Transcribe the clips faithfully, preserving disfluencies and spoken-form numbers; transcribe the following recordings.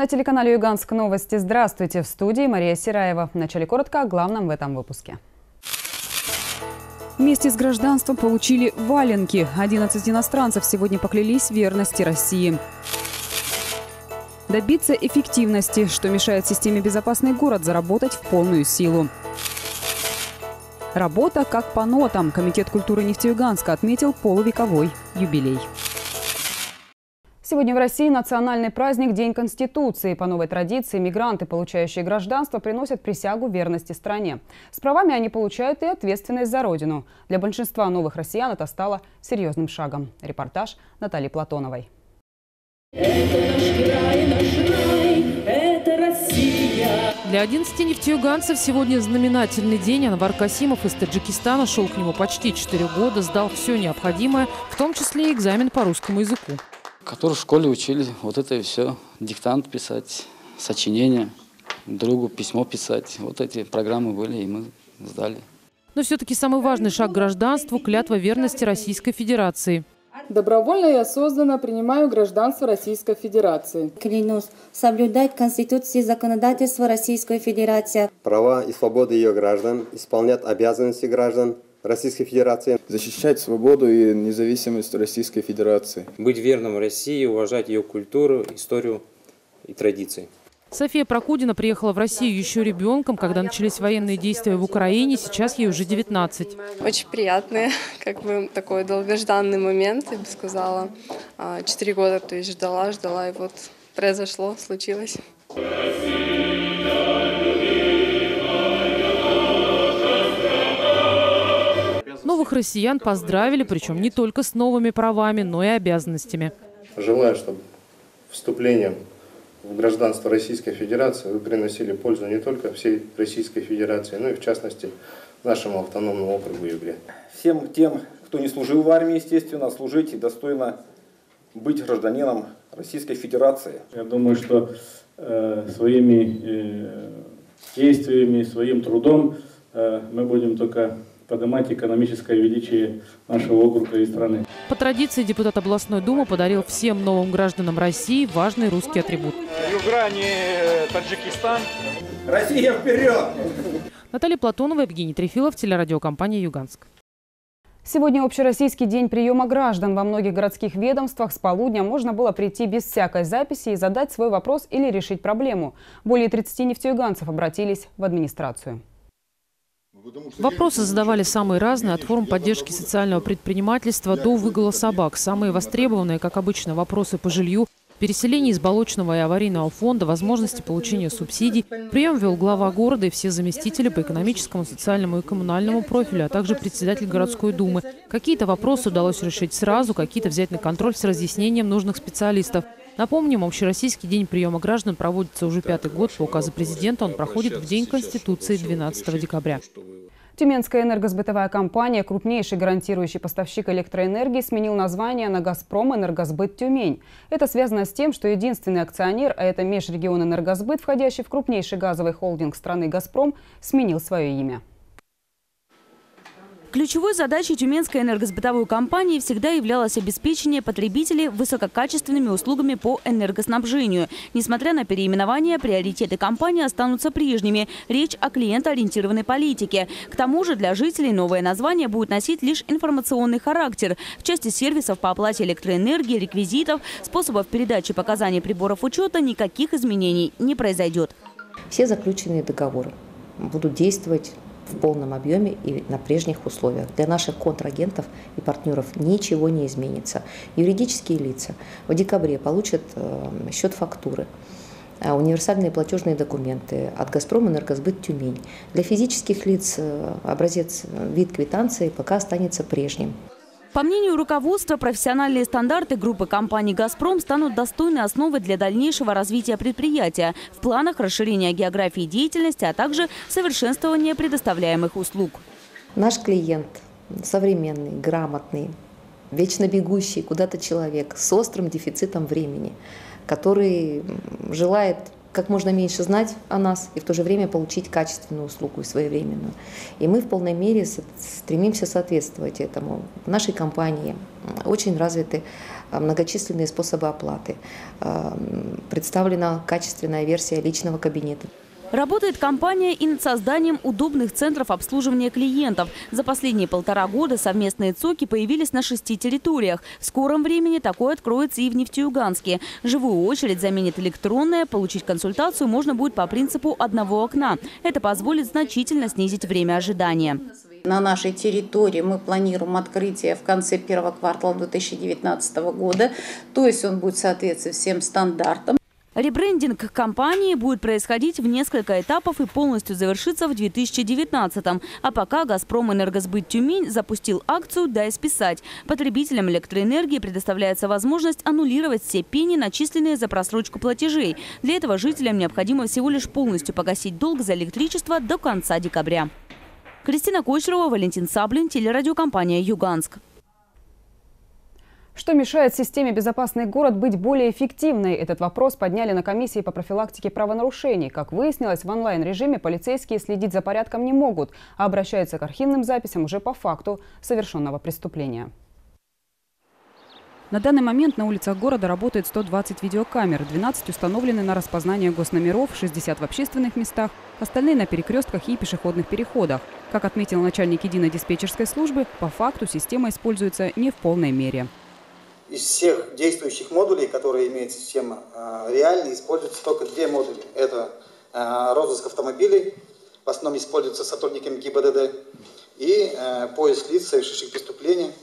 На телеканале Юганск новости. Здравствуйте, в студии Мария Сираева. В начале коротко о главном в этом выпуске. Вместе с гражданством получили валенки. одиннадцать иностранцев сегодня поклялись в верности России. Добиться эффективности, что мешает системе «Безопасный город» заработать в полную силу. Работа как по нотам. Комитет культуры Нефтеюганска отметил полувековой юбилей. Сегодня в России национальный праздник – День Конституции. По новой традиции мигранты, получающие гражданство, приносят присягу верности стране. С правами они получают и ответственность за родину. Для большинства новых россиян это стало серьезным шагом. Репортаж Натальи Платоновой. Это наш край, наш рай, это Россия. Для одиннадцати нефтеюганцев сегодня знаменательный день. Анвар Касимов из Таджикистана шел к нему почти четыре года, сдал все необходимое, в том числе и экзамен по русскому языку. Которые в школе учили, вот это и все. Диктант писать, сочинение, другу письмо писать. Вот эти программы были, и мы сдали. Но все-таки самый важный шаг к гражданству – клятва верности Российской Федерации. Добровольно и осознанно принимаю гражданство Российской Федерации. Клянусь соблюдать Конституцию и законодательство Российской Федерации. Права и свободы ее граждан, исполнять обязанности граждан Российской Федерации. Защищать свободу и независимость Российской Федерации. Быть верным России, уважать ее культуру, историю и традиции. София Прокудина приехала в Россию еще ребенком, когда начались военные действия в Украине. Сейчас ей уже девятнадцать. Очень приятный, как бы такой долгожданный момент, я бы сказала. Четыре года, то есть ждала, ждала, и вот произошло, случилось. Новых россиян поздравили, причем не только с новыми правами, но и обязанностями. Желаю, чтобы вступлением в гражданство Российской Федерации вы приносили пользу не только всей Российской Федерации, но и в частности нашему автономному округу Югре. Всем тем, кто не служил в армии, естественно, служить и достойно быть гражданином Российской Федерации. Я думаю, что э, своими э, действиями, своим трудом э, мы будем только поднимать экономическое величие нашего округа и страны. По традиции депутат областной думы подарил всем новым гражданам России важный русский атрибут. Югра не Таджикистан. Россия вперед! Наталья Платонова, Евгений Трефилов, телерадиокомпания «Юганск». Сегодня общероссийский день приема граждан. Во многих городских ведомствах с полудня можно было прийти без всякой записи и задать свой вопрос или решить проблему. Более тридцати нефтеюганцев обратились в администрацию. Вопросы задавали самые разные, от форм поддержки социального предпринимательства до выгула собак. Самые востребованные, как обычно, вопросы по жилью, переселение из Болочного и аварийного фонда, возможности получения субсидий. Прием вел глава города и все заместители по экономическому, социальному и коммунальному профилю, а также председатель городской думы. Какие-то вопросы удалось решить сразу, какие-то взять на контроль с разъяснением нужных специалистов. Напомним, общероссийский день приема граждан проводится уже пятый год. По указу президента он проходит в День Конституции двенадцатого декабря. Тюменская энергосбытовая компания, крупнейший гарантирующий поставщик электроэнергии, сменил название на «Газпром Энергосбыт Тюмень». Это связано с тем, что единственный акционер, а это Межрегионэнергосбыт, входящий в крупнейший газовый холдинг страны «Газпром», сменил свое имя. Ключевой задачей Тюменской энергосбытовой компании всегда являлось обеспечение потребителей высококачественными услугами по энергоснабжению. Несмотря на переименование, приоритеты компании останутся прежними. Речь о клиентоориентированной политике. К тому же для жителей новое название будет носить лишь информационный характер. В части сервисов по оплате электроэнергии, реквизитов, способов передачи показаний приборов учета никаких изменений не произойдет. Все заключенные договоры будут действовать в полном объеме и на прежних условиях. Для наших контрагентов и партнеров ничего не изменится. Юридические лица в декабре получат э, счет фактуры, э, универсальные платежные документы от «Газпром Энергосбыт Тюмень». Для физических лиц э, образец, вид квитанции пока останется прежним. По мнению руководства, профессиональные стандарты группы компаний «Газпром» станут достойной основой для дальнейшего развития предприятия в планах расширения географии деятельности, а также совершенствования предоставляемых услуг. Наш клиент современный, грамотный, вечно бегущий куда-то человек с острым дефицитом времени, который желает как можно меньше знать о нас и в то же время получить качественную услугу и своевременную. И мы в полной мере стремимся соответствовать этому. В нашей компании очень развиты многочисленные способы оплаты. Представлена качественная версия личного кабинета. Работает компания и над созданием удобных центров обслуживания клиентов. За последние полтора года совместные ЦОКи появились на шести территориях. В скором времени такое откроется и в Нефтеюганске. Живую очередь заменит электронная. Получить консультацию можно будет по принципу одного окна. Это позволит значительно снизить время ожидания. На нашей территории мы планируем открытие в конце первого квартала две тысячи девятнадцатого года. То есть он будет соответствовать всем стандартам. Ребрендинг компании будет происходить в несколько этапов и полностью завершится в две тысячи девятнадцатом. А пока «Газпром Энергосбыт Тюмень» запустил акцию «Дай списать». Потребителям электроэнергии предоставляется возможность аннулировать все пени, начисленные за просрочку платежей. Для этого жителям необходимо всего лишь полностью погасить долг за электричество до конца декабря. Кристина Кочерова, Валентин Саблин, телерадиокомпания «Юганск». Что мешает системе «Безопасный город» быть более эффективной? Этот вопрос подняли на комиссии по профилактике правонарушений. Как выяснилось, в онлайн-режиме полицейские следить за порядком не могут, а обращаются к архивным записям уже по факту совершенного преступления. На данный момент на улицах города работает сто двадцать видеокамер. двенадцать установлены на распознание госномеров, шестьдесят в общественных местах, остальные на перекрестках и пешеходных переходах. Как отметил начальник единой диспетчерской службы, по факту система используется не в полной мере. Из всех действующих модулей, которые имеет система, реально используются только две модули. Это розыск автомобилей, в основном используются сотрудниками ГИБДД, и поиск лиц, совершивших преступления.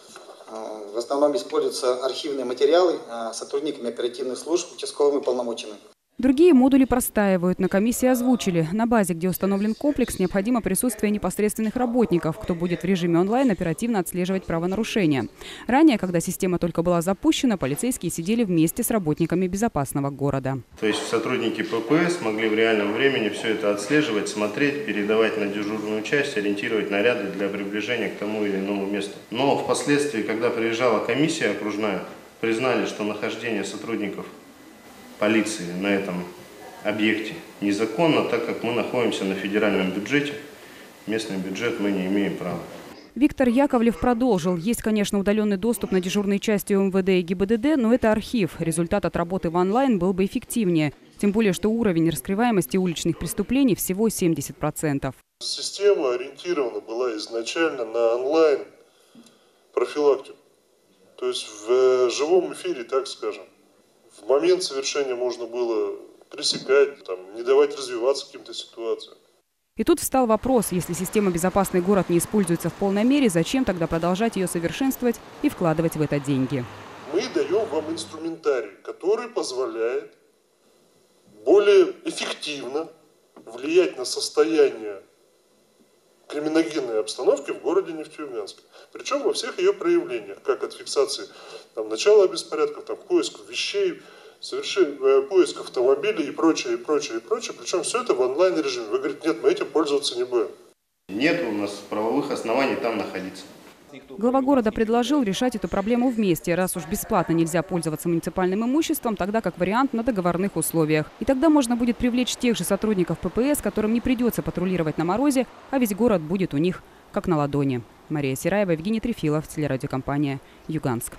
В основном используются архивные материалы сотрудниками оперативных служб, участковыми уполномоченными. Другие модули простаивают. На комиссии озвучили. На базе, где установлен комплекс, необходимо присутствие непосредственных работников, кто будет в режиме онлайн оперативно отслеживать правонарушения. Ранее, когда система только была запущена, полицейские сидели вместе с работниками безопасного города. То есть сотрудники ППС могли в реальном времени все это отслеживать, смотреть, передавать на дежурную часть, ориентировать наряды для приближения к тому или иному месту. Но впоследствии, когда приезжала комиссия окружная, признали, что нахождение сотрудников полиции на этом объекте незаконно, так как мы находимся на федеральном бюджете. Местный бюджет мы не имеем права. Виктор Яковлев продолжил. Есть, конечно, удаленный доступ на дежурные части УМВД и ГИБДД, но это архив. Результат от работы в онлайн был бы эффективнее. Тем более, что уровень раскрываемости уличных преступлений всего семьдесят процентов. Система ориентирована была изначально на онлайн профилактику. То есть в живом эфире, так скажем. В момент совершения можно было пресекать, там, не давать развиваться каким-то ситуациям. И тут встал вопрос, если система «Безопасный город» не используется в полной мере, зачем тогда продолжать ее совершенствовать и вкладывать в это деньги? Мы даем вам инструментарий, который позволяет более эффективно влиять на состояние криминогенной обстановки в городе Нефтеюганске. Причем во всех ее проявлениях, как от фиксации там, начала беспорядков, там, поиск вещей, совершение, поиск автомобилей и прочее, и прочее, и прочее. Причем все это в онлайн-режиме. Вы говорите, нет, мы этим пользоваться не будем. Нет у нас правовых оснований там находиться. Глава города предложил решать эту проблему вместе. Раз уж бесплатно нельзя пользоваться муниципальным имуществом, тогда как вариант на договорных условиях. И тогда можно будет привлечь тех же сотрудников ППС, которым не придется патрулировать на морозе, а весь город будет у них как на ладони. Мария Сираева, Евгений Трефилов, телерадиокомпания «Юганск».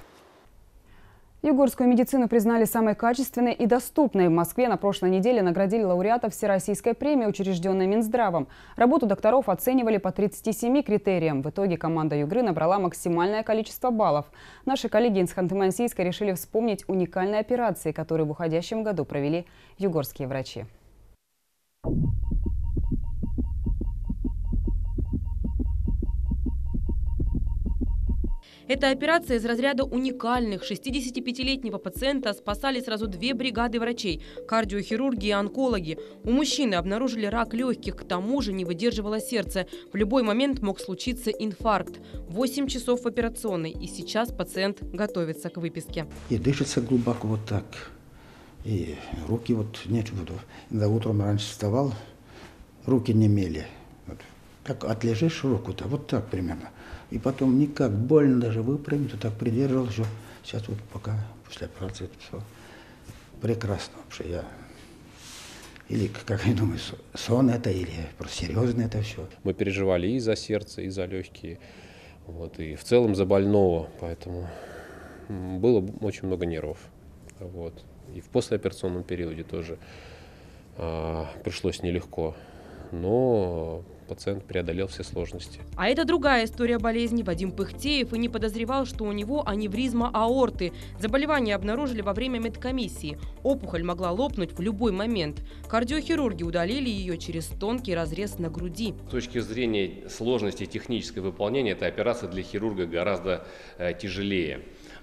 Югорскую медицину признали самой качественной и доступной. В Москве на прошлой неделе наградили лауреатов Всероссийской премии, учрежденной Минздравом. Работу докторов оценивали по тридцати семи критериям. В итоге команда Югры набрала максимальное количество баллов. Наши коллеги из Ханты-Мансийска решили вспомнить уникальные операции, которые в уходящем году провели югорские врачи. Эта операция из разряда уникальных. шестидесятипятилетнего пациента спасали сразу две бригады врачей – кардиохирурги и онкологи. У мужчины обнаружили рак легких, к тому же не выдерживало сердце. В любой момент мог случиться инфаркт. восемь часов в операционной, и сейчас пациент готовится к выписке. И дышится глубоко вот так. И руки вот нет. Когда утром раньше вставал, руки немели. Вот. Так отлежишь руку-то, вот так примерно. И потом никак, больно даже выпрямить, вот так придерживал еще. Сейчас вот пока после операции это все прекрасно вообще. Я Или, как я думаю, сон это, или просто серьезно это все. Мы переживали и за сердце, и за легкие, вот, и в целом за больного, поэтому было очень много нервов. Вот. И в послеоперационном периоде тоже а, пришлось нелегко, но пациент преодолел все сложности. А это другая история болезни. Вадим Пыхтеев и не подозревал, что у него аневризма аорты. Заболевание обнаружили во время медкомиссии. Опухоль могла лопнуть в любой момент. Кардиохирурги удалили ее через тонкий разрез на груди. С точки зрения сложности технического выполнения, эта операция для хирурга гораздо э, тяжелее.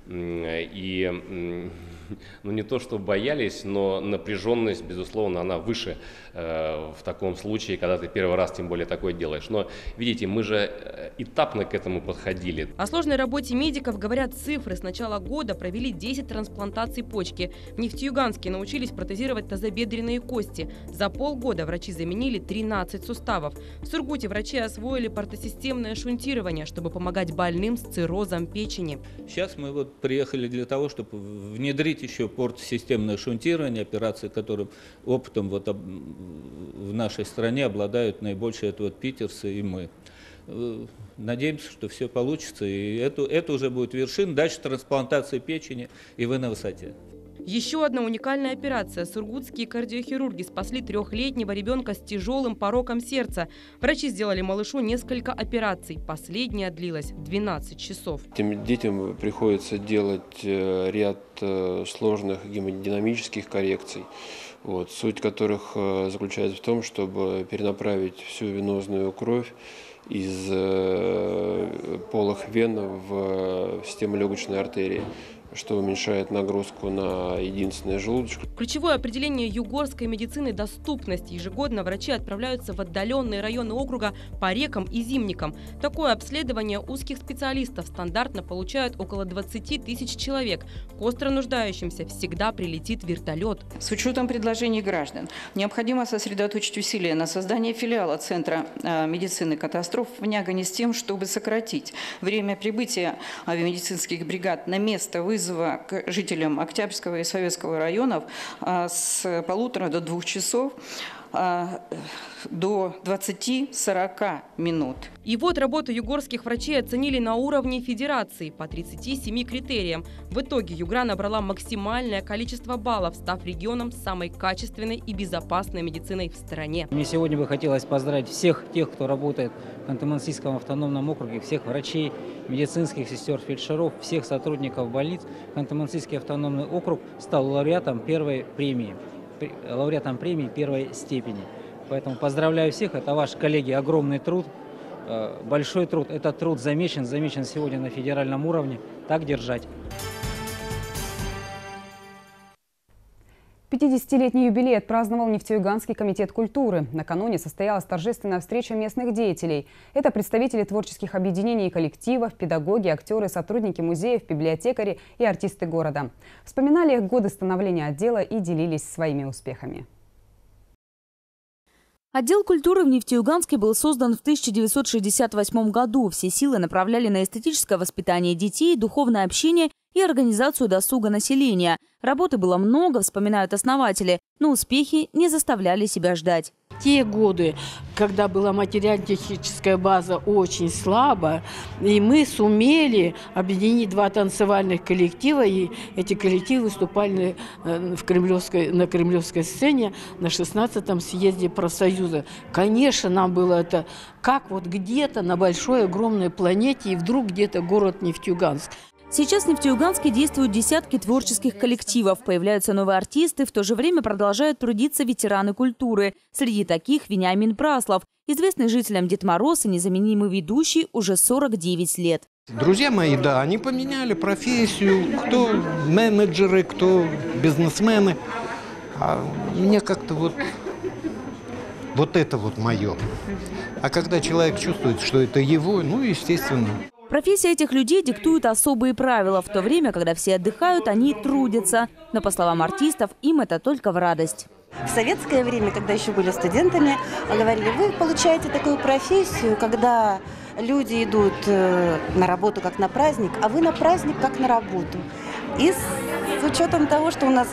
И ну, не то, что боялись, но напряженность, безусловно, она выше э, в таком случае, когда ты первый раз тем более такое делаешь. Но, видите, мы же этапно к этому подходили. О сложной работе медиков говорят цифры. С начала года провели десять трансплантаций почки. В Нефтеюганске научились протезировать тазобедренные кости. За полгода врачи заменили тринадцать суставов. В Сургуте врачи освоили портосистемное шунтирование, чтобы помогать больным с циррозом печени. Сейчас мы вот приехали для того, чтобы внедрить еще портосистемное шунтирование, операции, которым опытом вот в нашей стране обладают наибольшие, это вот питерцы и мы. Надеемся, что все получится, и это, это уже будет вершина. Дальше трансплантация печени, и вы на высоте. Еще одна уникальная операция. Сургутские кардиохирурги спасли трехлетнего ребенка с тяжелым пороком сердца. Врачи сделали малышу несколько операций. Последняя длилась двенадцать часов. Этим детям приходится делать ряд сложных гемодинамических коррекций, вот, суть которых заключается в том, чтобы перенаправить всю венозную кровь из полых вен в систему легочной артерии, что уменьшает нагрузку на единственный желудочек. Ключевое определение югорской медицины – доступность. Ежегодно врачи отправляются в отдаленные районы округа по рекам и зимникам. Такое обследование узких специалистов стандартно получают около двадцати тысяч человек. К остро нуждающимся всегда прилетит вертолет. С учетом предложений граждан необходимо сосредоточить усилия на создании филиала Центра медицины катастроф в Нягане с тем, чтобы сократить время прибытия авиамедицинских бригад на место вызова к жителям Октябрьского и Советского районов с полутора до двух часов до двадцати-сорока минут. И вот работу югорских врачей оценили на уровне федерации по тридцати семи критериям. В итоге Югра набрала максимальное количество баллов, став регионом с самой качественной и безопасной медициной в стране. Мне сегодня бы хотелось поздравить всех тех, кто работает в Ханты-Мансийском автономном округе, всех врачей, медицинских сестер, фельдшеров, всех сотрудников больниц. Ханты-Мансийский автономный округ стал лауреатом первой премии. лауреатом премии первой степени. Поэтому поздравляю всех. Это ваш, коллеги, огромный труд, большой труд. Этот труд замечен, замечен сегодня на федеральном уровне. Так держать. пятидесятилетний юбилей отпраздновал Нефтеюганский комитет культуры. Накануне состоялась торжественная встреча местных деятелей. Это представители творческих объединений и коллективов, педагоги, актеры, сотрудники музеев, библиотекари и артисты города. Вспоминали годы становления отдела и делились своими успехами. Отдел культуры в Нефтеюганске был создан в тысяча девятьсот шестьдесят восьмом году. Все силы направляли на эстетическое воспитание детей, духовное общение и организацию досуга населения. Работы было много, вспоминают основатели, но успехи не заставляли себя ждать. Те годы, когда была материально-техническая база очень слаба, и мы сумели объединить два танцевальных коллектива, и эти коллективы выступали в Кремлевской, на Кремлевской сцене на шестнадцатом съезде профсоюза. Конечно, нам было это как вот где-то на большой огромной планете, и вдруг где-то город Нефтеюганск. Сейчас в Нефтеюганске действуют десятки творческих коллективов. Появляются новые артисты, в то же время продолжают трудиться ветераны культуры. Среди таких Вениамин Праслов, известный жителям Дед Мороз и незаменимый ведущий уже сорок девять лет. Друзья мои, да, они поменяли профессию, кто менеджеры, кто бизнесмены. А мне как-то вот, вот это вот мое. А когда человек чувствует, что это его, ну, естественно. Профессия этих людей диктует особые правила. В то время, когда все отдыхают, они трудятся. Но, по словам артистов, им это только в радость. В советское время, когда еще были студентами, говорили, вы получаете такую профессию, когда люди идут на работу как на праздник, а вы на праздник как на работу. И с учетом того, что у нас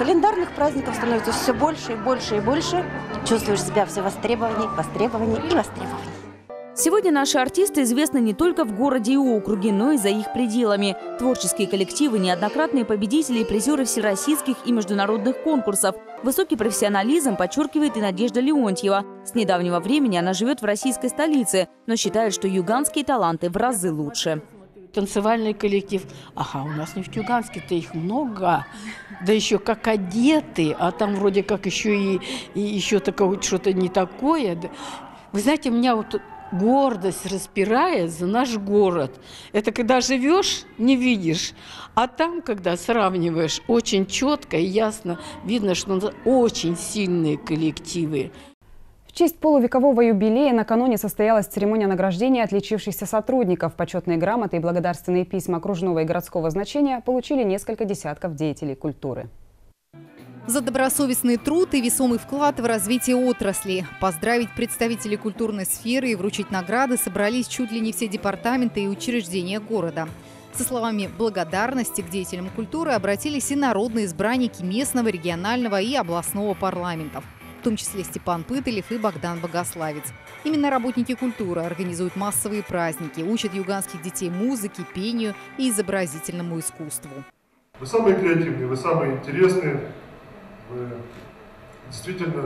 Календарных праздников становится все больше и больше и больше. Чувствуешь себя все востребованней, востребованней и востребованней. Сегодня наши артисты известны не только в городе и округе, но и за их пределами. Творческие коллективы, неоднократные победители и призеры всероссийских и международных конкурсов. Высокий профессионализм подчеркивает и Надежда Леонтьева. С недавнего времени она живет в российской столице, но считает, что юганские таланты в разы лучше. Танцевальный коллектив. Ага, у нас в Нефтьюганске-то их много. Да еще как одеты, а там вроде как еще и, и еще такое что-то не такое. Вы знаете, у меня вот гордость распирает за наш город. Это когда живешь, не видишь. А там, когда сравниваешь, очень четко и ясно видно, что это очень сильные коллективы. В честь полувекового юбилея накануне состоялась церемония награждения отличившихся сотрудников. Почетные грамоты и благодарственные письма окружного и городского значения получили несколько десятков деятелей культуры. За добросовестный труд и весомый вклад в развитие отрасли. Поздравить представителей культурной сферы и вручить награды собрались чуть ли не все департаменты и учреждения города. Со словами благодарности к деятелям культуры обратились и народные избранники местного, регионального и областного парламентов, в том числе Степан Пытылев и Богдан Богославец. Именно работники культуры организуют массовые праздники, учат юганских детей музыке, пению и изобразительному искусству. Вы самые креативные, вы самые интересные. Вы действительно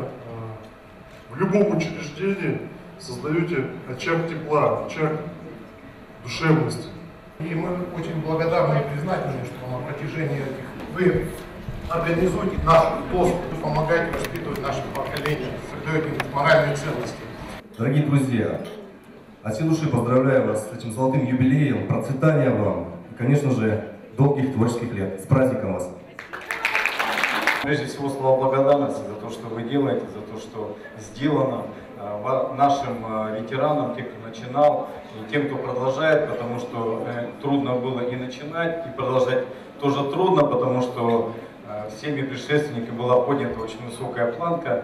в любом учреждении создаете очаг тепла, очаг душевности. И мы очень благодарны и признательны, что на протяжении этих вы организуете наш доступ, помогаете воспитывать наше поколение, даете им моральные ценности. Дорогие друзья, от всей души поздравляю вас с этим золотым юбилеем, процветания вам и, конечно же, долгих творческих лет. С праздником вас! Прежде всего, слова благодарности за то, что вы делаете, за то, что сделано нашим ветеранам, тем, кто начинал, и тем, кто продолжает, потому что трудно было и начинать, и продолжать тоже трудно, потому что всеми предшественниками была поднята очень высокая планка.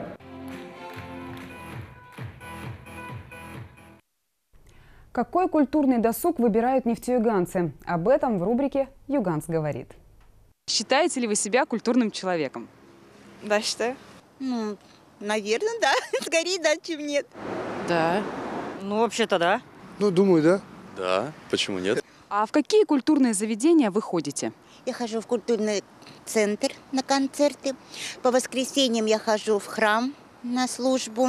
Какой культурный досуг выбирают нефтеюганцы? Об этом в рубрике «Юганс говорит». Считаете ли вы себя культурным человеком? Да, считаю. Ну, наверное, да. Скорее да, чем нет. Да. Ну, вообще-то да. Ну, думаю, да. Да, почему нет? А в какие культурные заведения вы ходите? Я хожу в культурный центр на концерты. По воскресеньям я хожу в храм на службу.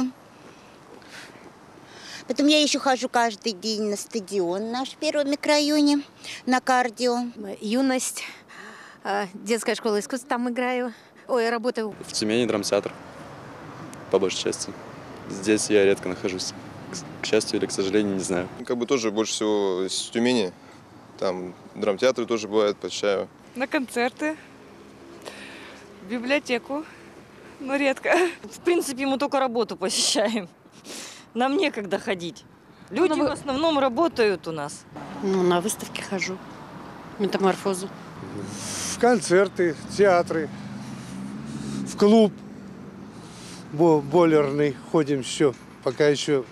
Потом я еще хожу каждый день на стадион наш в первом микрорайоне, на кардио. Юность, детская школа искусств, там играю. Ой, я работаю. В Тюмени драмтеатр, по большей части. Здесь я редко нахожусь. К счастью или к сожалению, не знаю. Как бы тоже больше всего с Тюмени. Там драмтеатры тоже бывают, посещаю. На концерты, в библиотеку, но редко. В принципе, мы только работу посещаем. Нам некогда ходить. Люди ну, в основном работают у нас. Ну, на выставке хожу, метаморфозу. В концерты, театры, в клуб бойлерный ходим еще, пока еще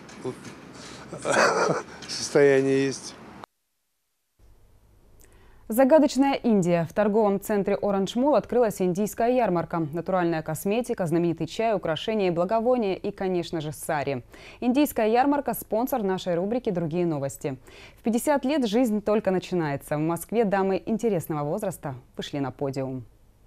состояние есть. Загадочная Индия. В торговом центре Orange Mall открылась индийская ярмарка. Натуральная косметика, знаменитый чай, украшения и благовония и, конечно же, сари. Индийская ярмарка – спонсор нашей рубрики «Другие новости». В пятьдесят лет жизнь только начинается. В Москве дамы интересного возраста вышли на подиум.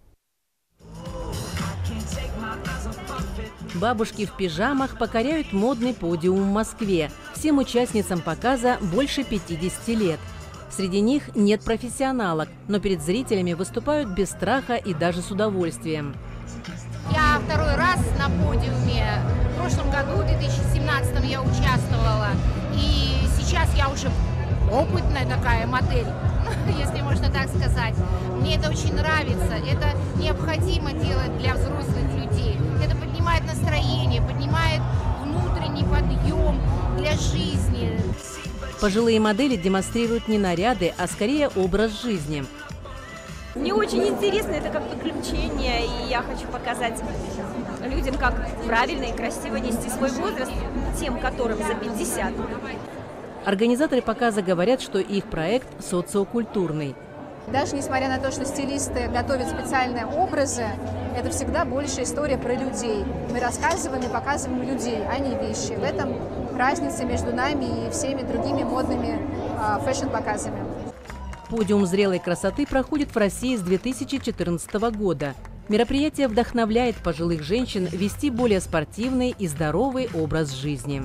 Бабушки в пижамах покоряют модный подиум в Москве. Всем участницам показа больше пятидесяти лет. Среди них нет профессионалок, но перед зрителями выступают без страха и даже с удовольствием. Я второй раз на подиуме. В прошлом году, в две тысячи семнадцатом, я участвовала. И сейчас я уже опытная такая модель, если можно так сказать. Мне это очень нравится. Это необходимо делать для взрослых людей. Это поднимает настроение, поднимает внутренний подъем для жизни. Пожилые модели демонстрируют не наряды, а скорее образ жизни. Мне очень интересно, это как приключение, и я хочу показать людям, как правильно и красиво нести свой возраст, тем, которым за пятьдесят. Организаторы показа говорят, что их проект социокультурный. Даже несмотря на то, что стилисты готовят специальные образы, это всегда больше история про людей. Мы рассказываем и показываем людей, а не вещи. В этом разница между нами и всеми другими модными а, фэшн-показами. Подиум зрелой красоты проходит в России с две тысячи четырнадцатого года. Мероприятие вдохновляет пожилых женщин вести более спортивный и здоровый образ жизни.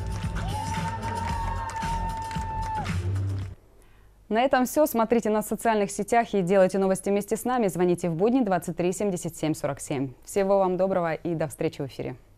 На этом все. Смотрите нас в социальных сетях и делайте новости вместе с нами. Звоните в будни двадцать три семьдесят семь сорок семь. Всего вам доброго и до встречи в эфире.